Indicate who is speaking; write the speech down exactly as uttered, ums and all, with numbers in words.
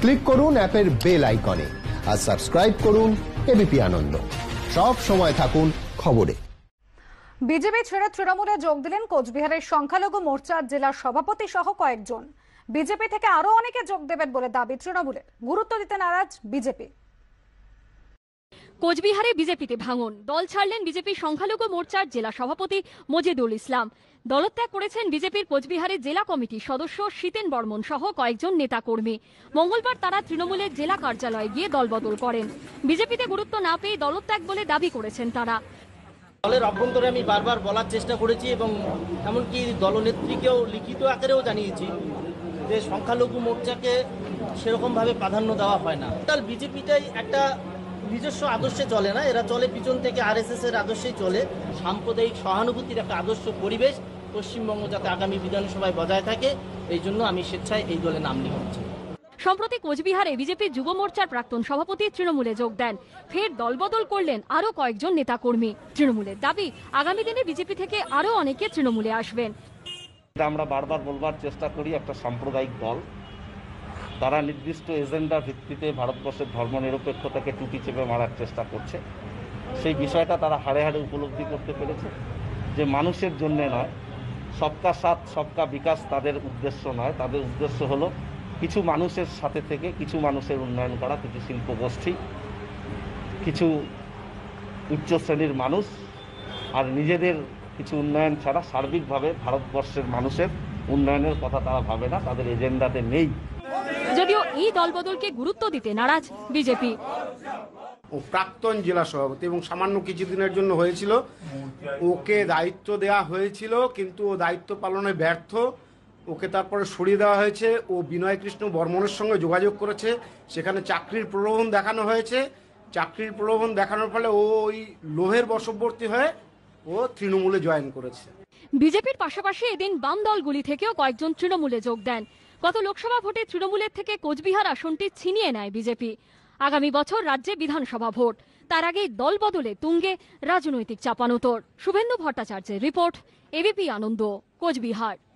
Speaker 1: Click করুন অ্যাপের bell আইকনে আর সাবস্ক্রাইব করুন এবিপি আনন্দ। সব সময় থাকুন খবরে।
Speaker 2: বিজেপি ছেড়ে তৃণমূলে যোগ দিলেন কোচবিহারের সংখ্যালঘু মোর্চার জেলা সভাপতি সহ কয়েকজন। বিজেপি থেকে আরো অনেকে যোগ দেবেন বলে দাবি তৃণমূলের। গুরুত্ব দিতে নারাজ বিজেপি।
Speaker 3: কোচবিহারে বিজেপিতে ভাঙন, দল ছাড়লেন বিজেপির সংখ্যালঘু মোর্চার জেলা সভাপতি মজিদুল ইসলাম। দলত্যাগ করেছেন বিজেপির কোচবিহারের জেলা কমিটির সদস্য শীতেন বর্মন সহ কয়েকজন নেতাকর্মী। মঙ্গলবার তারা তৃণমূলের জেলা কার্যালয়ে গিয়ে দলবদল করেন। বিজেপিতে গুরুত্ব না পেয়ে দলত্যাগ বলে দাবি করেছেন তারা।
Speaker 4: দলের অভ্যন্তরে আমি বারবার বলার চেষ্টা করেছি এবং এমনকি দলনেত্রীকেও লিখিত আকারেও জানিয়েছি যে সংখ্যালঘু মোর্চাকে সেরকমভাবে প্রাধান্য দেওয়া হয় না। তার বিজেপিটাই একটা নিজস্ব আদর্শে চলে না, এরা চলে পিছন থেকে আরএসএস এর আদর্শেই চলে। সাম্প্রদায়িক সহানুভূতির একটা আদর্শ পরিবেশ পশ্চিমবঙ্গ যাতে আগামী বিধানসভায় বজায় থাকে, এই জন্য আমি স্বেচ্ছায় এই দলে নাম লিখেছি।
Speaker 3: সম্প্রতি কোচবিহারে বিজেপির যুব মোর্চার প্রাক্তন সভাপতি তৃণমূলে যোগ দেন। ফের দলবদল করলেন আরো কয়েকজন নেতাকর্মী। তৃণমূলের দাবি আগামী দিনে বিজেপি থেকে আরো অনেকে তৃণমূলে আসবেন।
Speaker 5: আমরা বারবার বলবার চেষ্টা করি, একটা সাম্প্রদায়িক দল, তারা নির্দিষ্ট এজেন্ডার ভিত্তিতে ভারতবর্ষের ধর্মনিরপেক্ষতাকে টুটি চেপে মারার চেষ্টা করছে। সেই বিষয়টা তারা হাড়ে হাড়ে উপলব্ধি করতে পেরেছে যে মানুষের জন্য নয়, সবকা সাথ সবকা বিকাশ তাদের উদ্দেশ্য নয়। তাদের উদ্দেশ্য হলো কিছু মানুষের সাথে থেকে কিছু মানুষের উন্নয়ন করা, কিছু শিল্পগোষ্ঠী, কিছু উচ্চ শ্রেণীর মানুষ, আর নিজেদের কিছু উন্নয়ন ছাড়া সার্বিকভাবে ভারতবর্ষের মানুষের উন্নয়নের কথা তারা ভাবে না, তাদের এজেন্ডাতে নেই।
Speaker 3: যদিও এই দলবদলকে গুরুত্ব দিতে নারাজ বিজেপি।
Speaker 6: ও প্রাক্তন জেলা সভাপতি এবং সামান্য কিছুদিনের জন্য হয়েছিল, ওকে দায়িত্ব দেওয়া হয়েছিল কিন্তু ও দায়িত্ব পালনে ব্যর্থ। ওকে তারপরে সরিয়ে দেওয়া হয়েছে। ও বিনয় কৃষ্ণ বর্মনের সঙ্গে যোগাযোগ করেছে, সেখানে চাকরির প্রলোভন দেখানো হয়েছে। চাকরির প্রলোভন দেখানোর ফলে ও ওই লোহের বশবর্তী হয়ে ও তৃণমূলে জয়েন করেছে।
Speaker 3: বিজেপির পাশাপাশি এদিন বাম দলগুলি থেকেও কয়েকজন তৃণমূলে যোগ দেন। গত লোকসভা ভোটে তৃণমূলের থেকে কোচবিহার আসনটি ছিনিয়ে নেয় বিজেপি। আগামী বছর রাজ্যে বিধানসভা ভোট, তার আগেই দল বদলে তুঙ্গে রাজনৈতিক চাপানোতর। শুভেন্দু ভট্টাচার্যের রিপোর্ট, এবিপি আনন্দ, কোচবিহার।